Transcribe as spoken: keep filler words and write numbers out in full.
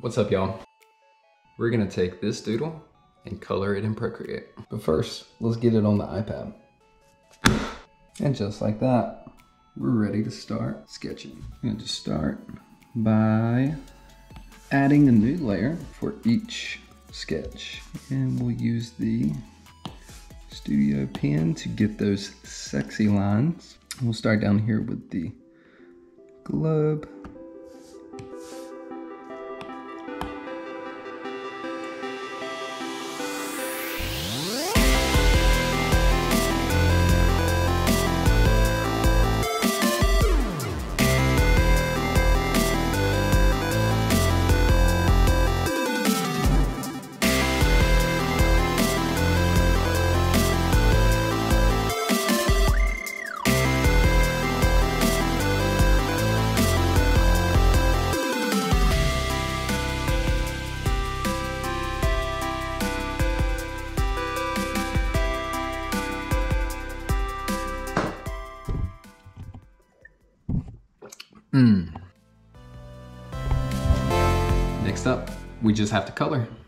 What's up, y'all? We're gonna take this doodle and color it in Procreate. But first, let's get it on the iPad. And just like that, we're ready to start sketching. I'm gonna just start by adding a new layer for each sketch. And we'll use the Studio pen to get those sexy lines. We'll start down here with the globe. Mm. Next up, we just have to color.